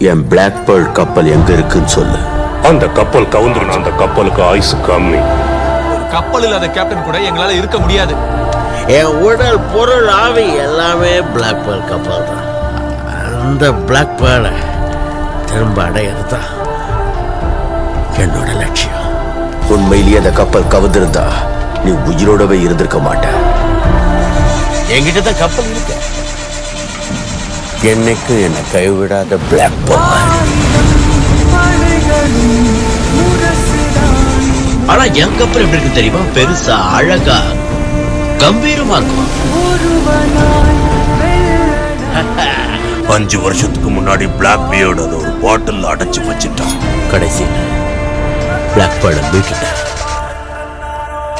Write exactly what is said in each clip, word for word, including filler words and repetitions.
என் black pearl கப்பல் எங்க இருக்குன்னு சொல்லு. அந்த கப்பல் கவுந்துருச்சு. அந்த கப்பலுக்கு ஆயுசு கம்மி. ஒரு கப்பல் இல்லாத கேப்டன் கூட எங்களால இருக்க முடியாது. என் உடல் பொருள் ஆவி எல்லாமே பிளாக் பேர்ல் கப்பல் தான். அந்த பிளாக் பேர்லை திரும்ப அடையிறது தான் என்னோட லட்சியம். உண்மையிலேயே அந்த கப்பல் கவுந்திருந்தா நீ உயிரோடவே இருந்திருக்க மாட்ட. என்கிட்ட தான் கப்பல் இருக்கு. என்னைக்கு என்னை கைவிடாத பிளாக் பேர்ல். ஆனா என் கப்பல் எப்படி இருக்கு தெரியுமா? பெருசா, அழகா, கம்பீரமா இருக்கும். அஞ்சு வருஷத்துக்கு முன்னாடி பிளாக் பியர்டு அதை ஒரு பாட்டில் அடைச்சு வச்சுட்டான். கடைசியில் பிளாக் பேர்லை மீட்டுட்டேன்.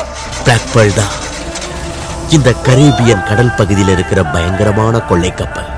பிளாக் பேர்ல் தான் இந்த கரீபியன் கடல் பகுதியில் இருக்கிற பயங்கரமான கொள்ளை கப்பல்.